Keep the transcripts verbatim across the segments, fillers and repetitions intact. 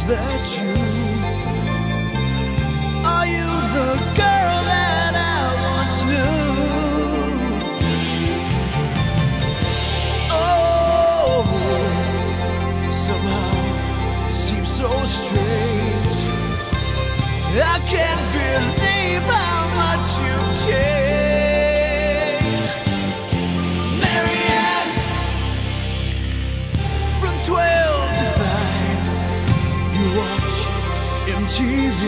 that you? Are you the girl that I once knew? Oh, somehow it seems so strange. I can't believe how much you've changed. Marianne, from twelve to five, you watch M T V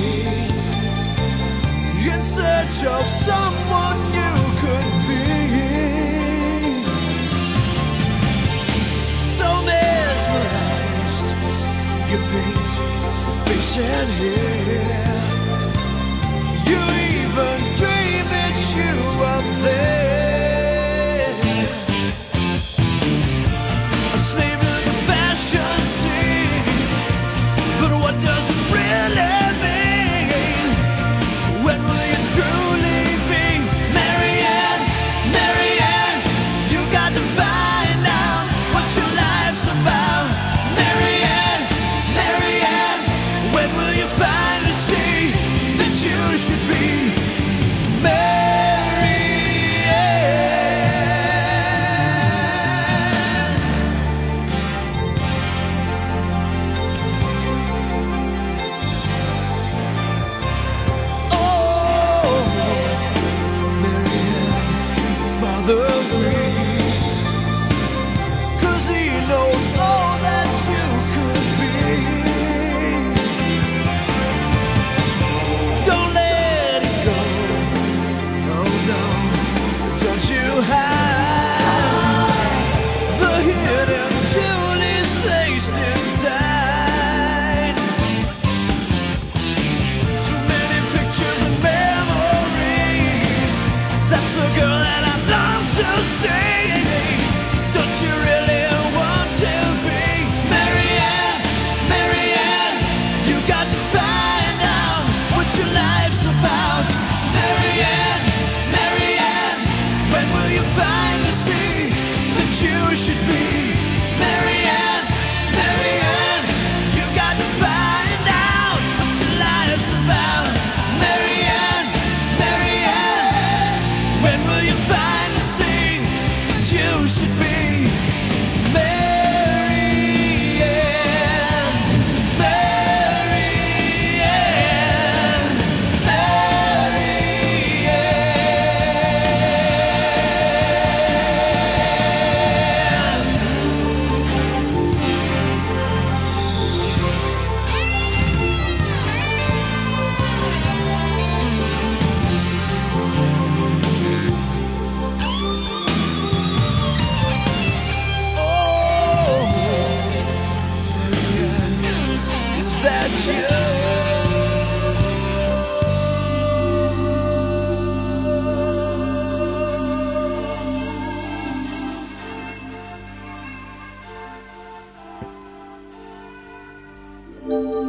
in search of someone you could be. So mesmerized, you paint face and hair. You even dream it's you up there. A slave to the fashion scene, but what does it really mean? When will you truly be Marianne? Marianne, you got to find out what your life's about. Marianne, Marianne, when will you finally see that you should be Marianne? Oh, Marianne, Father weeps, 'cause he knows all that you could be. Don't let it go. Oh no, don't you hide the hidden Julie's placed inside. Too many pictures and memories. That's the girl that I love to see. Don't you really want to be Marianne? Marianne, you got to find out what your life's about. Marianne, Marianne, when will you finally see that you should be Marianne? Marianne, you got to find out what your life's about. Marianne, Marianne, when will you finally see that you should be Marianne? Marianne, oh, Marianne, is that you? Thank you.